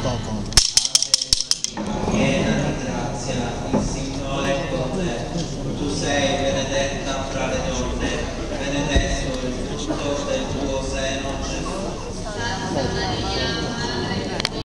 Piena di grazia, il Signore è con te. Tu sei benedetta fra le donne, benedetto il frutto del tuo seno, Gesù. Santa Maria,